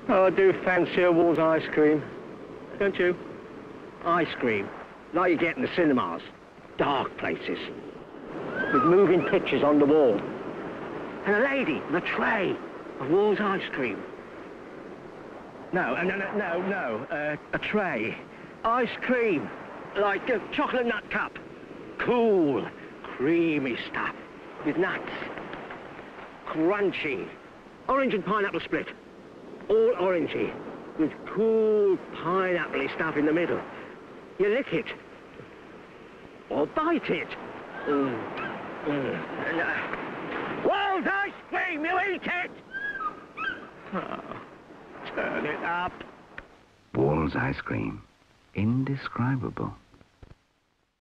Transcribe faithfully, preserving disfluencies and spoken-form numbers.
Oh, I do fancy a Wall's ice cream. Don't you? Ice cream. Like you get in the cinemas. Dark places. With moving pictures on the wall. And a lady with a tray of Wall's ice cream. No, no, no, no, no. Uh, a tray. Ice cream. Like a chocolate nut cup. Cool, creamy stuff. With nuts. Crunchy. Orange and pineapple split. All orangey. With cool pineapple-y stuff in the middle. You lick it. Or bite it. Mm. Mm. And, uh, Wall's ice cream, you eat it! Oh, turn it up. Wall's ice cream. Indescribable.